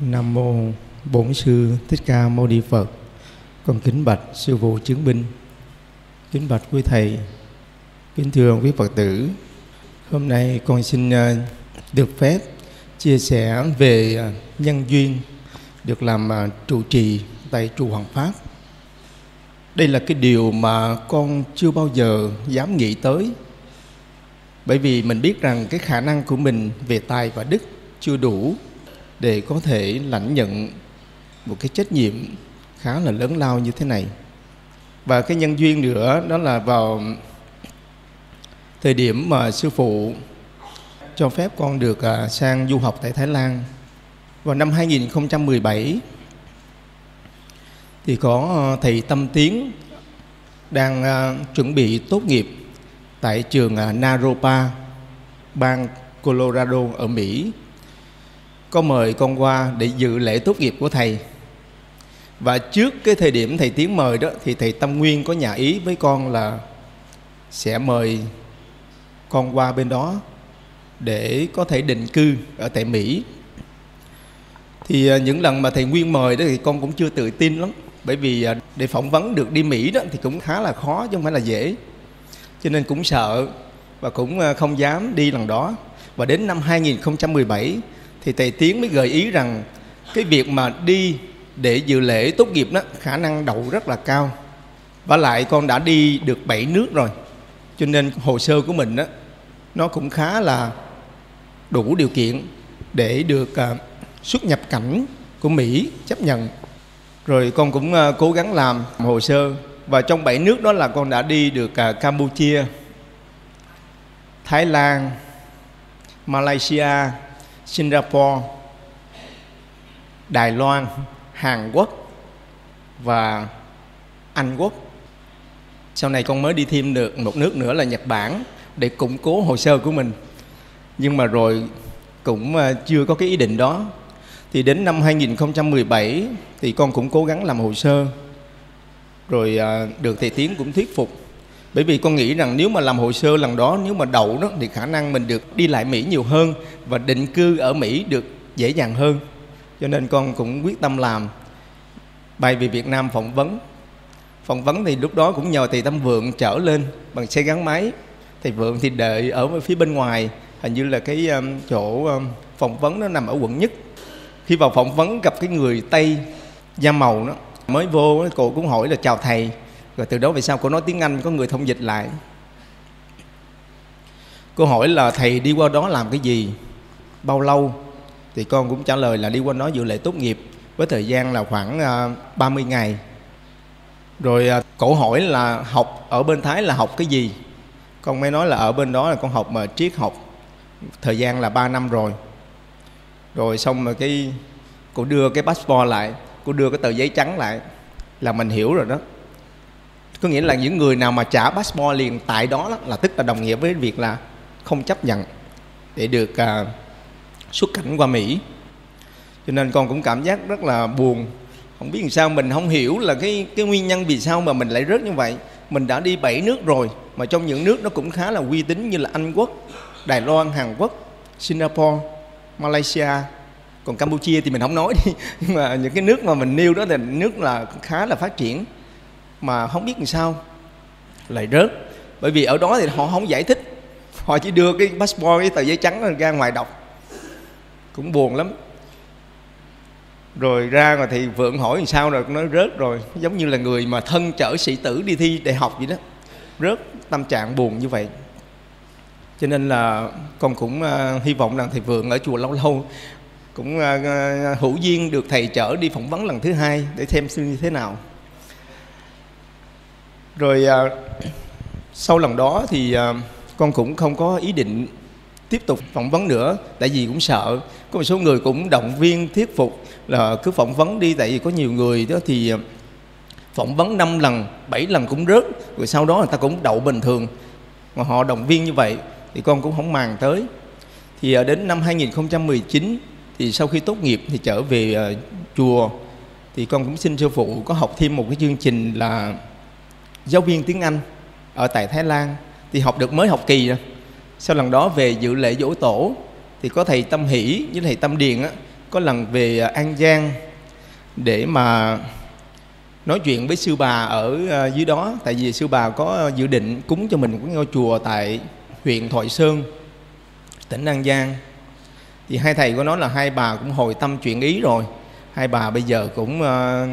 Nam mô Bổn Sư Thích Ca Mâu Ni Phật. Con kính bạch sư phụ chứng minh, kính bạch quý thầy, kính thưa quý Phật tử. Hôm nay con xin được phép chia sẻ về nhân duyên được làm trụ trì tại chùa Hoàng Pháp. Đây là cái điều mà con chưa bao giờ dám nghĩ tới, bởi vì mình biết rằng cái khả năng của mình về tài và đức chưa đủ để có thể lãnh nhận một cái trách nhiệm khá là lớn lao như thế này. Và cái nhân duyên nữa đó là vào thời điểm mà sư phụ cho phép con được sang du học tại Thái Lan vào năm 2017, thì có thầy Tâm Tiến đang chuẩn bị tốt nghiệp tại trường Naropa, bang Colorado ở Mỹ, có mời con qua để dự lễ tốt nghiệp của thầy. Và trước cái thời điểm thầy Tiến mời đó, thì thầy Tâm Nguyên có nhà ý với con là sẽ mời con qua bên đó để có thể định cư ở tại Mỹ. Thì những lần mà thầy Nguyên mời đó thì con cũng chưa tự tin lắm, bởi vì để phỏng vấn được đi Mỹ đó thì cũng khá là khó chứ không phải là dễ, cho nên cũng sợ và cũng không dám đi lần đó. Và đến năm 2017 thì thầy Tiến mới gợi ý rằng cái việc mà đi để dự lễ tốt nghiệp đó khả năng đậu rất là cao. Và lại con đã đi được 7 nước rồi, cho nên hồ sơ của mình đó nó cũng khá là đủ điều kiện để được xuất nhập cảnh của Mỹ chấp nhận. Rồi con cũng cố gắng làm hồ sơ. Và trong 7 nước đó là con đã đi được Campuchia, Thái Lan, Malaysia, Singapore, Đài Loan, Hàn Quốc và Anh Quốc. Sau này con mới đi thêm được một nước nữa là Nhật Bản để củng cố hồ sơ của mình. Nhưng mà rồi cũng chưa có cái ý định đó. Thì đến năm 2017 thì con cũng cố gắng làm hồ sơ. Rồi được thầy Tiến cũng thuyết phục. Bởi vì con nghĩ rằng nếu mà làm hồ sơ lần đó, nếu mà đậu đó thì khả năng mình được đi lại Mỹ nhiều hơn và định cư ở Mỹ được dễ dàng hơn. Cho nên con cũng quyết tâm làm, bay về Việt Nam phỏng vấn. Phỏng vấn thì lúc đó cũng nhờ thầy Tâm Vượng chở lên bằng xe gắn máy. Thầy Vượng thì đợi ở phía bên ngoài, hình như là cái chỗ phỏng vấn nó nằm ở quận Nhất. Khi vào phỏng vấn gặp cái người Tây da màu đó, mới vô cô cũng hỏi là chào thầy. Rồi từ đó về sau cô nói tiếng Anh, có người thông dịch lại. Cô hỏi là thầy đi qua đó làm cái gì, bao lâu? Thì con cũng trả lời là đi qua đó dự lễ tốt nghiệp với thời gian là khoảng 30 ngày. Rồi cổ hỏi là học ở bên Thái là học cái gì. Con mới nói là ở bên đó là con học mà triết học, thời gian là 3 năm rồi. Rồi xong rồi cái cô đưa cái passport lại, cô đưa cái tờ giấy trắng lại là mình hiểu rồi đó. Có nghĩa là những người nào mà trả passport liền tại đó là tức là đồng nghĩa với việc là không chấp nhận để được xuất cảnh qua Mỹ. Cho nên con cũng cảm giác rất là buồn. Không biết làm sao, mình không hiểu là cái nguyên nhân vì sao mà mình lại rớt như vậy. Mình đã đi 7 nước rồi, mà trong những nước nó cũng khá là uy tín như là Anh Quốc, Đài Loan, Hàn Quốc, Singapore, Malaysia. Còn Campuchia thì mình không nói đi. Nhưng mà những cái nước mà mình nêu đó là nước là khá là phát triển, mà không biết làm sao lại rớt. Bởi vì ở đó thì họ không giải thích, họ chỉ đưa cái passport, cái tờ giấy trắng ra ngoài đọc. Cũng buồn lắm. Rồi ra rồi thì Vượng hỏi làm sao, rồi nó rớt rồi. Giống như là người mà thân chở sĩ tử đi thi đại học vậy đó, rớt, tâm trạng buồn như vậy. Cho nên là con cũng hy vọng rằng thầy Vượng ở chùa lâu lâu cũng hữu duyên được thầy chở đi phỏng vấn lần thứ 2 để xem như thế nào. Rồi sau lần đó thì con cũng không có ý định tiếp tục phỏng vấn nữa, tại vì cũng sợ. Có một số người cũng động viên thuyết phục là cứ phỏng vấn đi, tại vì có nhiều người đó thì phỏng vấn 5 lần, 7 lần cũng rớt, rồi sau đó người ta cũng đậu bình thường. Mà họ động viên như vậy thì con cũng không màng tới. Thì đến năm 2019 thì sau khi tốt nghiệp thì trở về chùa, thì con cũng xin sư phụ có học thêm một cái chương trình là giáo viên tiếng Anh ở tại Thái Lan. Thì học được mới học kỳ rồi. Sau lần đó về dự lễ giỗ tổ thì có thầy Tâm Hỷ với thầy Tâm Điền á, có lần về An Giang để mà nói chuyện với sư bà ở dưới đó. Tại vì sư bà có dự định cúng cho mình một cái ngôi chùa tại huyện Thoại Sơn, tỉnh An Giang. Thì hai thầy có nói là hai bà cũng hồi tâm chuyển ý rồi. Hai bà bây giờ cũng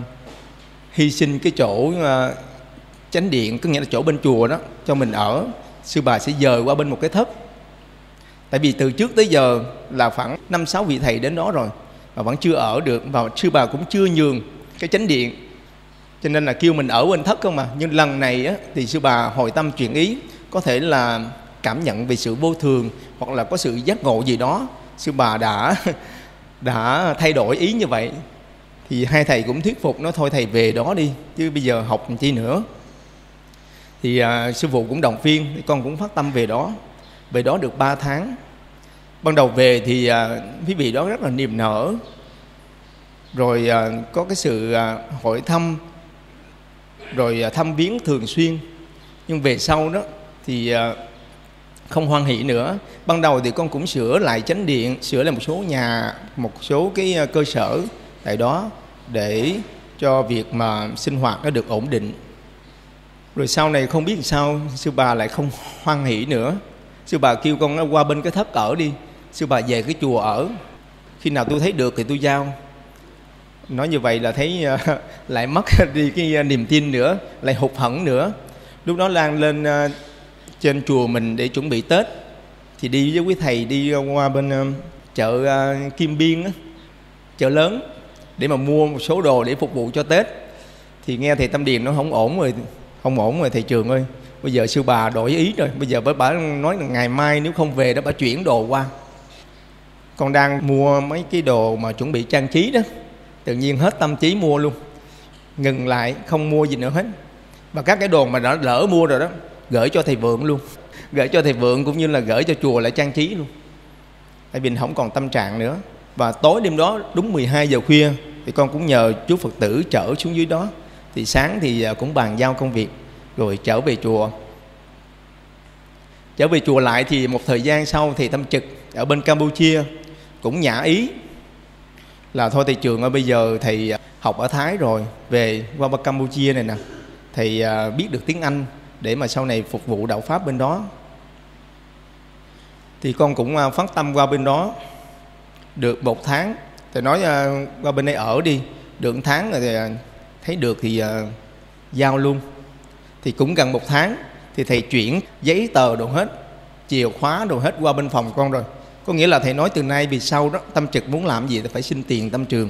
hy sinh cái chỗ chánh điện, có nghĩa là chỗ bên chùa đó, cho mình ở. Sư bà sẽ dời qua bên một cái thất. Tại vì từ trước tới giờ là khoảng 5-6 vị thầy đến đó rồi mà vẫn chưa ở được, và sư bà cũng chưa nhường cái chánh điện, cho nên là kêu mình ở bên thất không mà. Nhưng lần này á, thì sư bà hồi tâm chuyển ý, có thể là cảm nhận về sự vô thường hoặc là có sự giác ngộ gì đó, sư bà đã thay đổi ý như vậy. Thì hai thầy cũng thuyết phục nói thôi thầy về đó đi, chứ bây giờ học chi nữa. Thì sư phụ cũng động viên, con cũng phát tâm về đó. Về đó được 3 tháng. Ban đầu về thì quý vị đó rất là niềm nở, rồi có cái sự hỏi thăm, rồi thăm viếng thường xuyên. Nhưng về sau đó thì không hoan hỷ nữa. Ban đầu thì con cũng sửa lại chánh điện, sửa lại một số nhà, một số cái cơ sở tại đó để cho việc mà sinh hoạt nó được ổn định. Rồi sau này không biết làm sao sư bà lại không hoan hỷ nữa. Sư bà kêu con qua bên cái thất ở đi, sư bà về cái chùa ở, khi nào tôi thấy được thì tôi giao. Nói như vậy là thấy lại mất đi cái niềm tin nữa, lại hụt hẫng nữa. Lúc đó Lan lên trên chùa mình để chuẩn bị Tết, thì đi với quý thầy đi qua bên chợ Kim Biên á, chợ lớn, để mà mua một số đồ để phục vụ cho Tết. Thì nghe thầy Tâm Điền nó không ổn rồi thầy Trường ơi, bây giờ sư bà đổi ý rồi, bây giờ bà nói là ngày mai nếu không về đó bà chuyển đồ qua. Con đang mua mấy cái đồ mà chuẩn bị trang trí đó, tự nhiên hết tâm trí mua luôn, ngừng lại không mua gì nữa hết. Và các cái đồ mà đã lỡ mua rồi đó gửi cho thầy Vượng luôn, gửi cho thầy Vượng cũng như là gửi cho chùa lại trang trí luôn, tại vì không còn tâm trạng nữa. Và tối đêm đó đúng 12 giờ khuya thì con cũng nhờ chú Phật tử chở xuống dưới đó. Thì sáng thì cũng bàn giao công việc rồi trở về chùa. Trở về chùa lại thì một thời gian sau thì Tâm Trực ở bên Campuchia cũng nhã ý là thôi thầy Trường ơi, bây giờ thầy học ở Thái rồi, về qua bên Campuchia này nè, thầy biết được tiếng Anh để mà sau này phục vụ đạo Pháp bên đó. Thì con cũng phát tâm qua bên đó được 1 tháng. Thầy nói qua bên đây ở đi, được 1 tháng rồi thì thấy được thì giao luôn. Thì cũng gần 1 tháng thì thầy chuyển giấy tờ đồ hết, chìa khóa đồ hết qua bên phòng con rồi. Có nghĩa là thầy nói từ nay vì sau đó Tâm Trực muốn làm gì thì phải xin tiền Tâm Trường,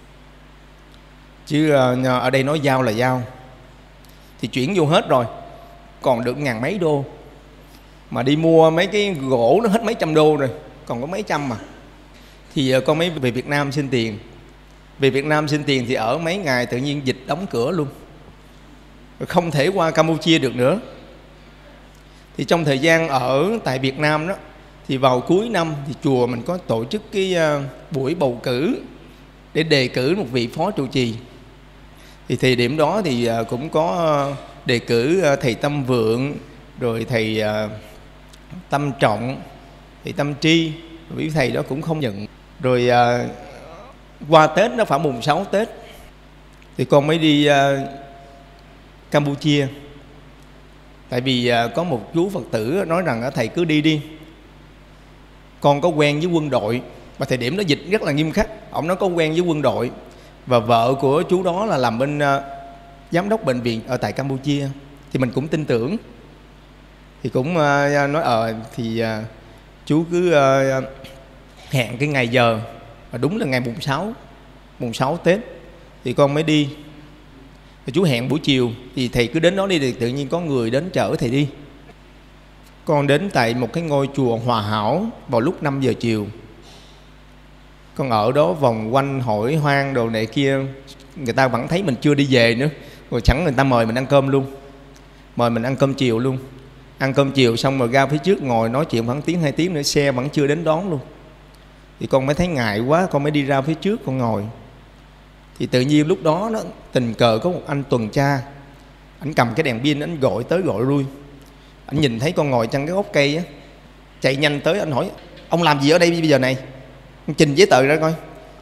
chứ ở đây nói giao là giao. Thì chuyển vô hết rồi, còn được 1000 mấy đô. Mà đi mua mấy cái gỗ nó hết mấy trăm đô rồi, còn có mấy trăm mà. Thì con mới về Việt Nam xin tiền. Về Việt Nam xin tiền thì ở mấy ngày tự nhiên dịch đóng cửa luôn, không thể qua Campuchia được nữa. Thì trong thời gian ở tại Việt Nam đó, thì vào cuối năm thì chùa mình có tổ chức cái buổi bầu cử để đề cử một vị phó trụ trì. Thì thời điểm đó thì cũng có đề cử thầy Tâm Vượng, rồi thầy Tâm Trọng, thầy Tâm Tri, vị thầy đó cũng không nhận. Rồi qua Tết nó phải mùng 6 Tết thì con mới đi Campuchia. Tại vì có một chú Phật tử nói rằng thầy cứ đi đi, con có quen với quân đội. Và thời điểm đó dịch rất là nghiêm khắc, ông nói có quen với quân đội, và vợ của chú đó là làm bên giám đốc bệnh viện ở tại Campuchia. Thì mình cũng tin tưởng, thì cũng nói thì chú cứ hẹn cái ngày giờ, và đúng là ngày mùng 6 Tết thì con mới đi. Thì chú hẹn buổi chiều thì thầy cứ đến đó đi, thì tự nhiên có người đến chở thầy đi. Con đến tại một cái ngôi chùa Hòa Hảo vào lúc 5 giờ chiều. Con ở đó vòng quanh hỏi hoang đồ này kia, người ta vẫn thấy mình chưa đi về nữa, rồi chẳng người ta mời mình ăn cơm luôn, mời mình ăn cơm chiều luôn. Ăn cơm chiều xong rồi ra phía trước ngồi nói chuyện khoảng tiếng 2 tiếng nữa, xe vẫn chưa đến đón luôn. Thì con mới thấy ngại quá, con mới đi ra phía trước con ngồi. Thì tự nhiên lúc đó tình cờ có một anh tuần tra, anh cầm cái đèn pin, anh gọi tới gọi lui. Anh nhìn thấy con ngồi trên cái gốc cây á, chạy nhanh tới, anh hỏi ông làm gì ở đây bây giờ này, anh trình giấy tờ ra coi.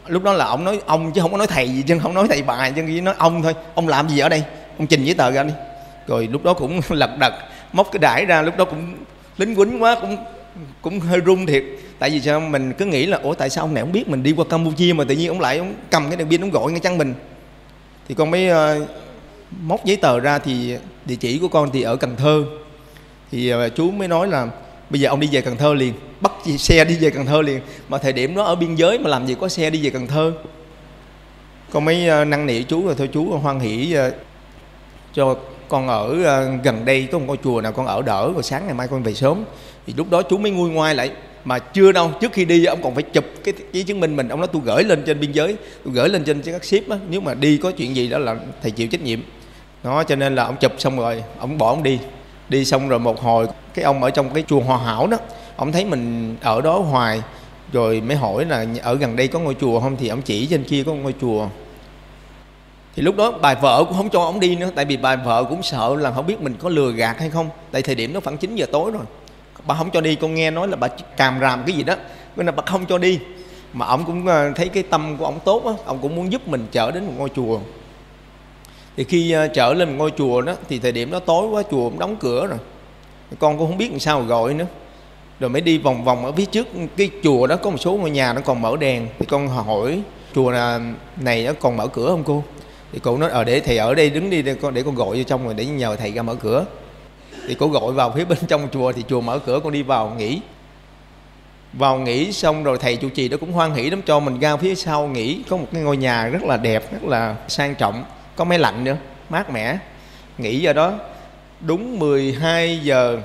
lúc đó là ông nói ông chứ không có nói thầy gì chứ, không nói thầy bà chứ, chỉ nói ông thôi. Ông làm gì ở đây, ông trình giấy tờ ra đi. Rồi lúc đó cũng lật đật móc cái đãi ra, lúc đó cũng lính quýnh quá, cũng hơi run thiệt. Tại vì sao mình cứ nghĩ là ủa tại sao ông này không biết mình đi qua Campuchia mà tự nhiên ông lại cầm cái đèn pin ông gọi ngay chăng mình. Thì con mới móc giấy tờ ra, thì địa chỉ của con thì ở Cần Thơ. Thì chú mới nói là bây giờ ông đi về Cần Thơ liền, bắt xe đi về Cần Thơ liền. Mà thời điểm đó ở biên giới mà làm gì có xe đi về Cần Thơ. Con mới năn nỉ chú rồi thôi chú hoan hỷ cho con ở gần đây có một ngôi chùa nào con ở đỡ, rồi sáng ngày mai con về sớm. Thì lúc đó chú mới nguôi ngoai lại. Mà chưa đâu, trước khi đi ông còn phải chụp cái giấy chứng minh mình. Ông nói tôi gửi lên trên biên giới, tôi gửi lên trên các ship á, nếu mà đi có chuyện gì đó là thầy chịu trách nhiệm đó. Cho nên là ông chụp xong rồi ông bỏ ông đi xong rồi một hồi cái ông ở trong cái chùa Hòa Hảo đó, ông thấy mình ở đó hoài, rồi mới hỏi là ở gần đây có ngôi chùa không. Thì ông chỉ trên kia có một ngôi chùa. Thì lúc đó bà vợ cũng không cho ông đi nữa, tại vì bà vợ cũng sợ là không biết mình có lừa gạt hay không. Tại thời điểm đó khoảng 9 giờ tối rồi, bà không cho đi. Con nghe nói là bà càm ràm cái gì đó nên là bà không cho đi. Mà ông cũng thấy cái tâm của ông tốt á, ông cũng muốn giúp mình chở đến một ngôi chùa. Thì khi chở lên một ngôi chùa đó, thì thời điểm đó tối quá, chùa cũng đóng cửa rồi. Con cũng không biết làm sao gọi nữa. Rồi mới đi vòng vòng ở phía trước cái chùa đó, có một số ngôi nhà nó còn mở đèn. Thì con hỏi chùa này nó còn mở cửa không cô? Thì cô nói để thầy ở đây đứng đi để con gọi vô trong rồi để nhờ thầy ra mở cửa. Thì cô gọi vào phía bên trong chùa, thì chùa mở cửa, con đi vào nghỉ. Vào nghỉ xong rồi thầy trụ trì đó cũng hoan hỉ lắm, cho mình ra phía sau nghỉ. Có một cái ngôi nhà rất là đẹp, rất là sang trọng, có máy lạnh nữa, mát mẻ. Nghỉ ở đó đúng 12 giờ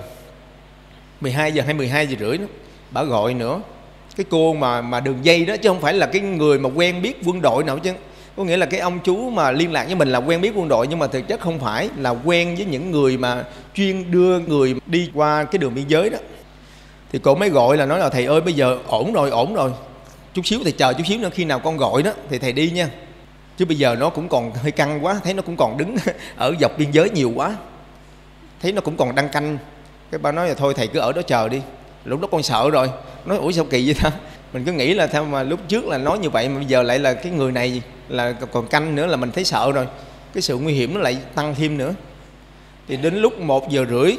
hay 12 giờ rưỡi đó, bà gọi nữa. Cái cô mà đường dây đó, chứ không phải là cái người mà quen biết quân đội nào chứ. Có nghĩa là cái ông chú mà liên lạc với mình là quen biết quân đội, nhưng mà thực chất không phải, là quen với những người mà chuyên đưa người đi qua cái đường biên giới đó. Thì cô mới gọi là nói là thầy ơi bây giờ ổn rồi, chút xíu thầy chờ chút xíu nữa, khi nào con gọi đó thì thầy đi nha. Chứ bây giờ nó cũng còn hơi căng quá, thấy nó cũng còn đứng ở dọc biên giới nhiều quá, thấy nó cũng còn đang canh. Cái bà nói là thôi thầy cứ ở đó chờ đi. Lúc đó con sợ rồi, nói ủa sao kỳ vậy ta. Mình cứ nghĩ là theo mà lúc trước là nói như vậy, mà bây giờ lại là cái người này là còn canh nữa, là mình thấy sợ rồi. Cái sự nguy hiểm nó lại tăng thêm nữa. Thì đến lúc 1 giờ rưỡi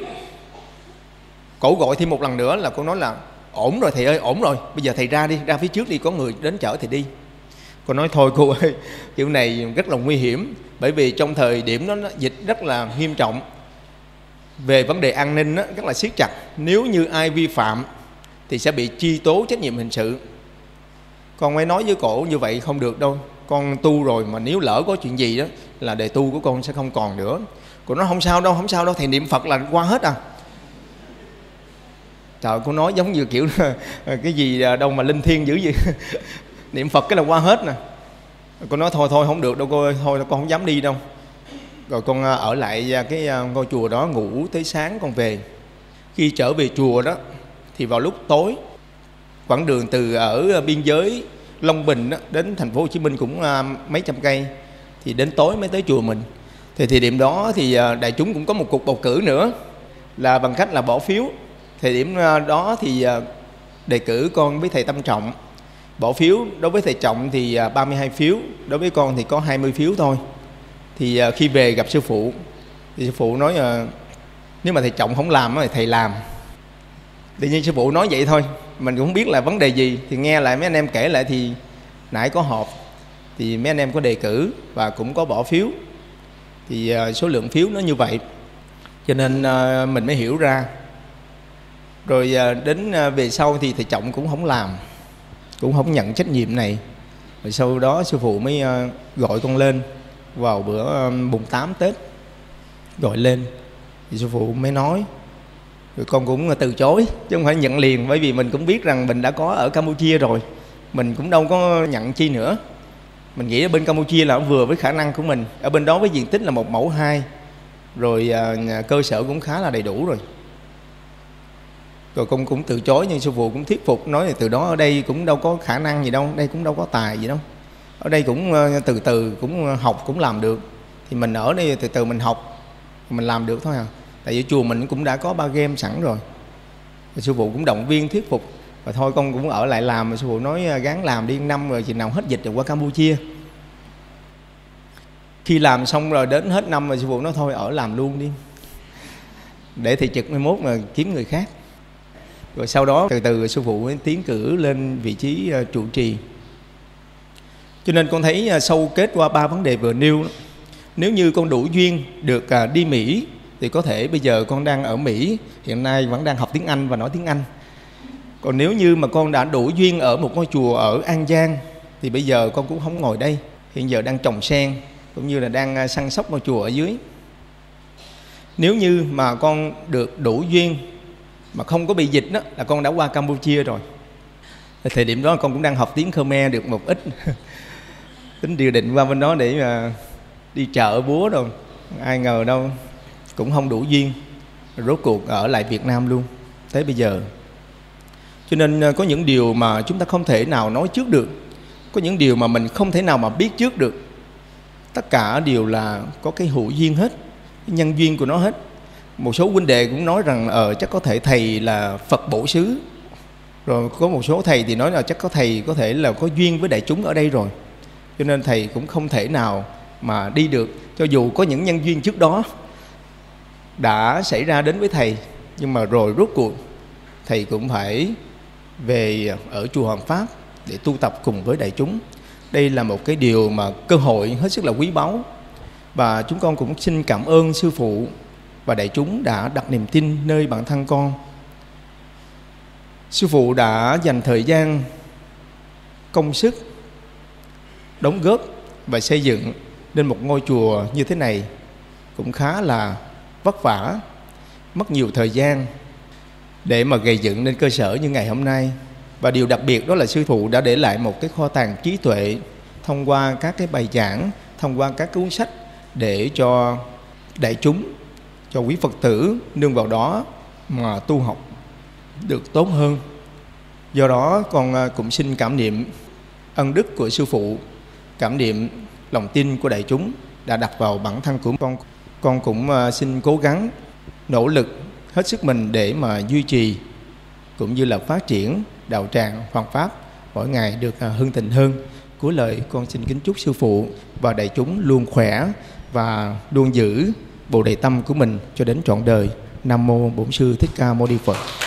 cổ gọi thêm một lần nữa, là cô nói là ổn rồi thầy ơi, ổn rồi, bây giờ thầy ra đi, ra phía trước đi, có người đến chở thầy đi. Cô nói thôi cô ơi, kiểu này rất là nguy hiểm. Bởi vì trong thời điểm đó dịch rất là nghiêm trọng, về vấn đề an ninh đó, rất là siết chặt. Nếu như ai vi phạm thì sẽ bị truy tố trách nhiệm hình sự. Con mới nói với cổ như vậy không được đâu, con tu rồi mà nếu lỡ có chuyện gì đó là đề tu của con sẽ không còn nữa. Cô nói không sao đâu, thầy niệm Phật là qua hết à. Trời, cô nói giống như kiểu cái gì đâu mà linh thiêng dữ vậy. Niệm Phật cái là qua hết nè. Cô nói thôi không được đâu cô ơi, thôi con không dám đi đâu. Rồi con ở lại cái ngôi chùa đó ngủ tới sáng con về. Khi trở về chùa đó thì vào lúc tối, quãng đường từ ở biên giới Long Bình đó, đến thành phố Hồ Chí Minh cũng mấy trăm cây, thì đến tối mới tới chùa mình. Thì thời điểm đó thì đại chúng cũng có một cuộc bầu cử nữa, là bằng cách là bỏ phiếu. Thời điểm đó thì đề cử con với thầy Tâm Trọng. Bỏ phiếu đối với thầy Trọng thì 32 phiếu, đối với con thì có 20 phiếu thôi. Thì khi về gặp sư phụ thì sư phụ nói nếu mà thầy Trọng không làm thì thầy làm. Tự nhiên sư phụ nói vậy thôi, mình cũng không biết là vấn đề gì. Thì nghe lại mấy anh em kể lại thì nãy có họp, thì mấy anh em có đề cử và cũng có bỏ phiếu. Thì số lượng phiếu nó như vậy, cho nên mình mới hiểu ra. Rồi đến về sau thì thầy Trọng cũng không làm, cũng không nhận trách nhiệm này. Rồi sau đó sư phụ mới gọi con lên vào bữa mùng 8 Tết, gọi lên thì sư phụ mới nói. Rồi con cũng từ chối chứ không phải nhận liền, bởi vì mình cũng biết rằng mình đã có ở Campuchia rồi, mình cũng đâu có nhận chi nữa. Mình nghĩ ở bên Campuchia là vừa với khả năng của mình, ở bên đó với diện tích là 1 mẫu 2, rồi cơ sở cũng khá là đầy đủ rồi. Rồi con cũng từ chối, nhưng sư phụ cũng thuyết phục, nói là từ đó ở đây cũng đâu có khả năng gì đâu, đây cũng đâu có tài gì đâu, ở đây cũng từ từ cũng học cũng làm được. Thì mình ở đây từ từ mình học, mình làm được thôi à. Tại vì chùa mình cũng đã có 3 game sẵn rồi. Sư phụ cũng động viên thuyết phục. và thôi con cũng ở lại làm. Mà sư phụ nói gắng làm đi, năm rồi chừng nào hết dịch rồi qua Campuchia. Khi làm xong rồi đến hết năm rồi sư phụ nói thôi ở làm luôn đi, để thì trực 21 mà kiếm người khác. Rồi sau đó từ từ sư phụ mới tiến cử lên vị trí trụ trì. Cho nên con thấy sâu kết qua 3 vấn đề vừa nêu. Nếu như con đủ duyên được đi Mỹ thì có thể bây giờ con đang ở Mỹ, hiện nay vẫn đang học tiếng Anh và nói tiếng Anh. Còn nếu như mà con đã đủ duyên ở một ngôi chùa ở An Giang thì bây giờ con cũng không ngồi đây, hiện giờ đang trồng sen cũng như là đang săn sóc ngôi chùa ở dưới. Nếu như mà con được đủ duyên mà không có bị dịch đó, là con đã qua Campuchia rồi. Thời điểm đó con cũng đang học tiếng Khmer được một ít tính dự định qua bên đó để mà đi chợ búa đâu, ai ngờ đâu cũng không đủ duyên, rốt cuộc ở lại Việt Nam luôn tới bây giờ. Cho nên có những điều mà chúng ta không thể nào nói trước được, có những điều mà mình không thể nào mà biết trước được. Tất cả đều là có cái hữu duyên hết, cái nhân duyên của nó hết. Một số huynh đệ cũng nói rằng chắc có thể thầy là Phật bổ xứ, rồi có một số thầy thì nói là chắc có thầy có thể là có duyên với đại chúng ở đây rồi, cho nên thầy cũng không thể nào mà đi được. Cho dù có những nhân duyên trước đó đã xảy ra đến với thầy, nhưng mà rồi rốt cuộc thầy cũng phải về ở chùa Hoàng Pháp để tu tập cùng với đại chúng. Đây là một cái điều mà cơ hội hết sức là quý báu. Và chúng con cũng xin cảm ơn sư phụ và đại chúng đã đặt niềm tin nơi bản thân con. Sư phụ đã dành thời gian, công sức, đóng góp và xây dựng nên một ngôi chùa như thế này cũng khá là vất vả, mất nhiều thời gian để mà gây dựng nên cơ sở như ngày hôm nay. Và điều đặc biệt đó là sư phụ đã để lại một cái kho tàng trí tuệ thông qua các cái bài giảng, thông qua các cuốn sách để cho đại chúng, cho quý Phật tử nương vào đó mà tu học được tốt hơn. Do đó con cũng xin cảm niệm ân đức của sư phụ, cảm niệm lòng tin của đại chúng đã đặt vào bản thân của con. Con cũng xin cố gắng nỗ lực hết sức mình để mà duy trì cũng như là phát triển đạo tràng Hoàng Pháp mỗi ngày được hưng thịnh hơn. Cuối lời con xin kính chúc sư phụ và đại chúng luôn khỏe và luôn giữ Bồ Đề tâm của mình cho đến trọn đời. Nam mô Bổn Sư Thích Ca Mâu Ni Phật.